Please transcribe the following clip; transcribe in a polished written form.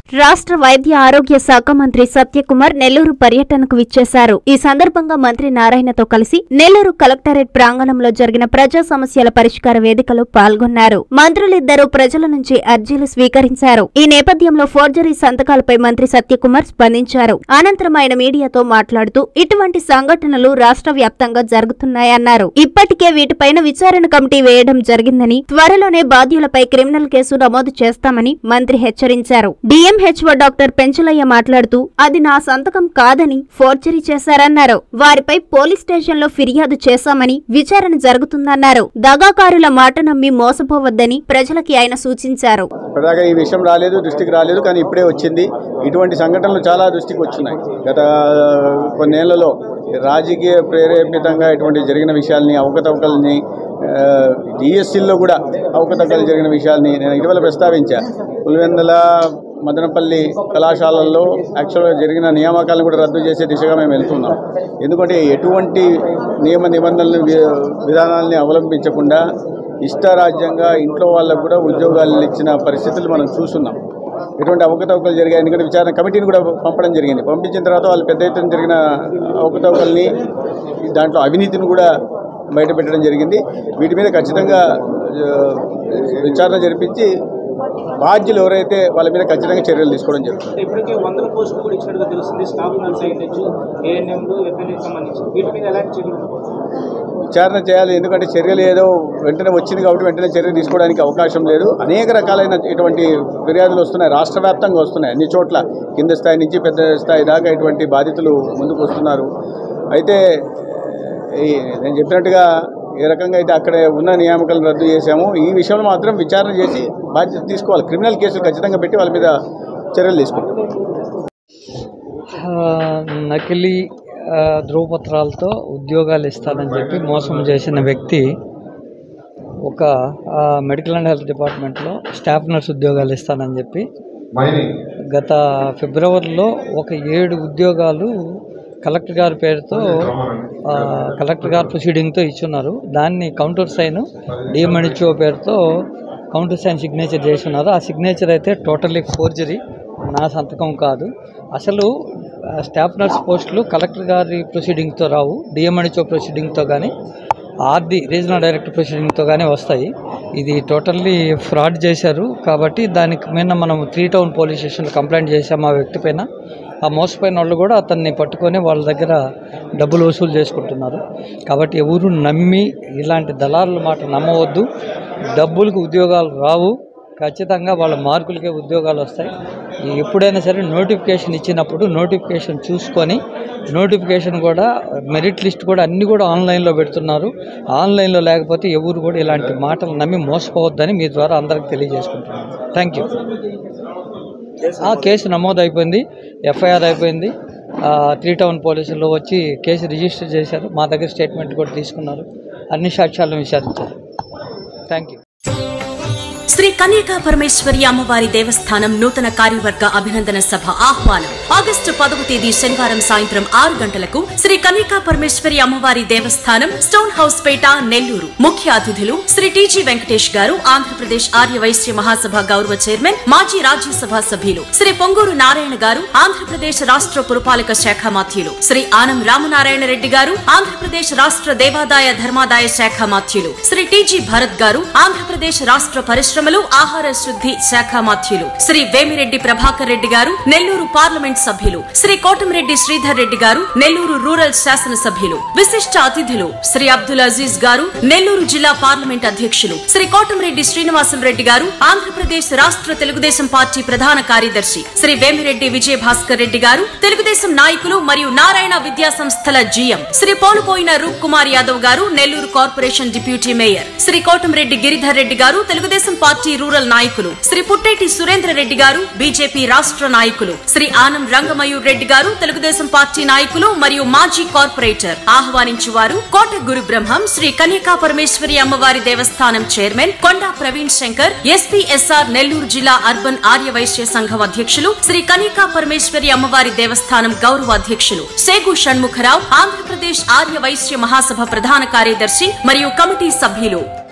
రాష్ట్ర వైద్య ఆరోగ్య శాఖ మంత్రి సత్యకుమార్ నెల్లూరు పర్యటనకు విచ్చేశారు. ఈ సందర్భంగా మంత్రి నారాయణతో కలిసి నెల్లూరు కలెక్టరేట్ ప్రాంగణంలో జరిగిన ప్రజా సమస్యల పరిష్కార వేదికలో పాల్గొన్నారు. మంత్రులిద్దరూ ప్రజల నుంచి అర్జీలు స్వీకరించారు. ఈ నేపథ్యంలో ఫోర్జరీ సంతకాలపై మంత్రి సత్యకుమార్ స్పందించారు. అనంతరం ఆయన మీడియాతో మాట్లాడుతూ ఇటువంటి సంఘటనలు రాష్ట్ర వ్యాప్తంగా జరుగుతున్నాయన్నారు. ఇప్పటికే వీటిపైన విచారణ కమిటీ వేయడం జరిగిందని, త్వరలోనే బాధ్యులపై క్రిమినల్ కేసు నమోదు చేస్తామని మంత్రి హెచ్చరించారు. డిఎంహెచ్ఓ డాక్టర్ పెంచలయ్య మాట్లాడుతూ అది నా సంతకం కాదని ఫోర్జరీ చేశారన్నారు. వారిపై పోలీస్ స్టేషన్లో ఫిర్యాదు చేశామని, విచారణ జరుగుతుందన్నారు. దగాకారుల మాట నమ్మి మోసపోవద్దని ప్రజలకి ఆయన సూచించారు. ఈ విషయం దృష్టికి రాలేదు, కానీ ఇప్పుడే వచ్చింది. ఇటువంటి సంఘటనలు చాలా దృష్టికి వచ్చినాయి. గత కొన్నేళ్లలో రాజకీయ ప్రేరేపితంగా ఇటువంటి జరిగిన విషయాల్ని, అవకతవకల్ని, డిఎస్సీల్లో కూడా అవకతవకలు జరిగిన విషయాల్ని నేను ఇటీవల ప్రస్తావించా. పులివెందుల, మదనపల్లి కళాశాలల్లో యాక్చువల్గా జరిగిన నియామకాలను కూడా రద్దు చేసే దిశగా మేము వెళ్తున్నాం. ఎందుకంటే ఎటువంటి నియమ నిబంధనలు, విధానాలని అవలంబించకుండా ఇష్టారాజ్యంగా ఇంట్లో వాళ్ళకు కూడా ఉద్యోగాలు ఇచ్చిన పరిస్థితులు మనం చూస్తున్నాం. ఎటువంటి అవకతవకలు జరిగాయి. ఎందుకంటే విచారణ కమిటీని కూడా పంపడం జరిగింది. పంపించిన తర్వాత వాళ్ళు పెద్ద ఎత్తున జరిగిన అవకతవకల్ని, దాంట్లో అవినీతిని కూడా బయటపెట్టడం జరిగింది. వీటి మీద ఖచ్చితంగా విచారణ జరిపించి బాధ్యులు ఎవరైతే వాళ్ళ మీద ఖచ్చితంగా చర్యలు తీసుకోవడం జరుగుతుంది. ఇప్పటికే 100 పోస్టులు కూడా ఇచ్చినట్టుగా తెలుస్తుంది. స్టాఫ్ నర్స్ అయ్యొచ్చు, ఏఎన్ఎంలు, ఎఫ్ఎన్ఏకి సంబంధించి వీటి మీద ఎలాంటి చర్యలు విచారణ చేయాలి. ఎందుకంటే చర్యలు ఏదో వెంటనే వచ్చింది కాబట్టి వెంటనే చర్యలు తీసుకోవడానికి అవకాశం లేదు. అనేక రకాలైన ఇటువంటి ఫిర్యాదులు వస్తున్నాయి, రాష్ట్ర వ్యాప్తంగా వస్తున్నాయి. అన్ని చోట్ల కింద స్థాయి నుంచి పెద్ద స్థాయి దాకా ఇటువంటి బాధితులు ముందుకు వస్తున్నారు. అయితే నేను చెప్పినట్టుగా ఏ రకంగా అయితే అక్కడ ఉన్న నియామకాలను రద్దు చేశామో, ఈ విషయంలో మాత్రం విచారణ చేసి బాధ్యత తీసుకోవాలి. క్రిమినల్ కేసులు ఖచ్చితంగా పెట్టి వాళ్ళ మీద చర్యలు తీసుకోవాలి. నకిలీ ధ్రువపత్రాలతో ఉద్యోగాలు ఇస్తానని చెప్పి మోసం చేసిన వ్యక్తి ఒక మెడికల్ అండ్ హెల్త్ డిపార్ట్మెంట్లో స్టాఫ్ నర్స్ ఉద్యోగాలు ఇస్తానని చెప్పి గత ఫిబ్రవరిలో ఒక 7 ఉద్యోగాలు కలెక్టర్ గారి పేరుతో, కలెక్టర్ గారి ప్రొసీడింగ్తో ఇచ్చున్నారు. దాన్ని కౌంటర్ సైన్ డిఎంహెచ్ఓ పేరుతో కౌంటర్ సైన్ సిగ్నేచర్ చేస్తున్నారు. ఆ సిగ్నేచర్ అయితే టోటల్లీ ఫోర్జరీ, నా సంతకం కాదు. అసలు స్టాఫ్ నర్స్ పోస్టులు కలెక్టర్ గారి ప్రొసీడింగ్తో రావు, డిఎంహెచ్ఓ ప్రొసీడింగ్తో కానీ, ఆర్డి రీజనల్ డైరెక్టర్ ప్రొసీడింగ్తో కానీ వస్తాయి. ఇది టోటల్లీ ఫ్రాడ్ చేశారు. కాబట్టి దానికి మీద మనం 3 టౌన్ పోలీస్ స్టేషన్లో కంప్లైంట్ చేశాము ఆ వ్యక్తి పైన. ఆ మోసపోయిన వాళ్ళు కూడా అతన్ని పట్టుకొని వాళ్ళ దగ్గర డబ్బులు వసూలు చేసుకుంటున్నారు. కాబట్టి ఎవరు నమ్మి ఇలాంటి దళారుల మాట నమ్మవద్దు. డబ్బులకు ఉద్యోగాలు రావు, ఖచ్చితంగా వాళ్ళ మార్కులకే ఉద్యోగాలు వస్తాయి. ఎప్పుడైనా సరే నోటిఫికేషన్ ఇచ్చినప్పుడు నోటిఫికేషన్ చూసుకొని, నోటిఫికేషన్ కూడా మెరిట్ లిస్ట్ కూడా అన్నీ కూడా ఆన్లైన్లో పెడుతున్నారు. ఆన్లైన్లో లేకపోతే ఎవరు కూడా ఇలాంటి మాటలు నమ్మి మోసపోవద్దని మీ ద్వారా అందరికి తెలియజేసుకుంటున్నాను. Thank you. కేసు నమోదు అయిపోయింది, ఎఫ్ఐఆర్ అయిపోయింది. 3 టౌన్ పోలీసుల్లో వచ్చి కేసు రిజిస్టర్ చేశారు. మా దగ్గర స్టేట్మెంట్ కూడా తీసుకున్నారు. అన్ని సాక్ష్యాలను విచారించారు. Thank you. శ్రీ కన్యకా పరమేశ్వరి అమ్మవారి దేవస్థానం నూతన కార్యవర్గ అభినందన సభ ఆహ్వానం. ఆగస్టు 10వ తేదీ శనివారం సాయంత్రం 6 గంటలకు శ్రీ కన్యకా పరమేశ్వరి అమ్మవారి దేవస్థానం, స్టోన్ హౌస్ పేట, నెల్లూరు. ముఖ్య అతిథులు శ్రీ టీజీ వెంకటేష్ గారు, ఆంధ్రప్రదేశ్ ఆర్యవైశ్య మహాసభ గౌరవ చైర్మన్, మాజీ రాజ్యసభ సభ్యులు శ్రీ పొంగూరు నారాయణ గారు, ఆంధ్రప్రదేశ్ రాష్ట్ర పురపాలక శాఖ మాత్యులు శ్రీ ఆనం రామనారాయణ రెడ్డి గారు, ఆంధ్రప్రదేశ్ రాష్ట్ర దేవాదాయ ధర్మాదాయ శాఖ మాత్యులు శ్రీ టీజీ భరత్ గారు, ఆంధ్రప్రదేశ్ రాష్ట్ర పరిశ్రమలు, ఆహార శుద్ధి శాఖ మాత్యులు శ్రీ వేమిరెడ్డి ప్రభాకర్ రెడ్డి గారు, నెల్లూరు పార్లమెంట్ సభ్యులు శ్రీ కోటంరెడ్డి శ్రీధర్ రెడ్డి గారు, నెల్లూరు రూరల్ శాసన సభ్యులు. విశిష్ట అతిథులు శ్రీ అబ్దుల్ అజీజ్ గారు, నెల్లూరు జిల్లా పార్లమెంట్ అధ్యక్షులు శ్రీ కోటంరెడ్డి శ్రీనివాసం రెడ్డి గారు, ఆంధ్రప్రదేశ్ రాష్ట్ర తెలుగుదేశం పార్టీ ప్రధాన కార్యదర్శి శ్రీ వేమిరెడ్డి విజయభాస్కర్ రెడ్డి గారు, తెలుగుదేశం నాయకులు మరియు నారాయణ విద్యా సంస్థల జీఎం శ్రీ పోలుపోయిన రూప్ కుమార్ యాదవ్ గారు, Nellore corporation deputy mayor Sri Kotamreddy Giridhar Reddy గారు, తెలుగుదేశం పార్టీ రూరల్ నాయకులు శ్రీ పుట్టేటి సురేంద్ర రెడ్డి గారు, బీజేపీ రాష్ట్ర నాయకులు శ్రీ ఆనం రంగమయూర్ రెడ్డి గారు, తెలుగుదేశం పార్టీ నాయకులు మరియు మాజీ కార్పొరేటర్. ఆహ్వానించువారు కోట గురు బ్రహ్మం శ్రీ కన్యకా పరమేశ్వరి అమ్మవారి దేవస్థానం చైర్మన్ కొండా ప్రవీణ్ శంకర్, ఎస్పీఎస్ఆర్ నెల్లూరు జిల్లా అర్బన్ ఆర్యవైశ్య సంఘం అధ్యక్షులు శ్రీ కన్యకా పరమేశ్వరి అమ్మవారి దేవస్థానం గౌరవ అధ్యక్షులు సేగు షణ్ముఖరావు, ఆంధ్రప్రదేశ్ ఆర్యవైశ్య మహాసభ ప్రధాన కార్యదర్శి మరియు కమిటీ సభ్యులు.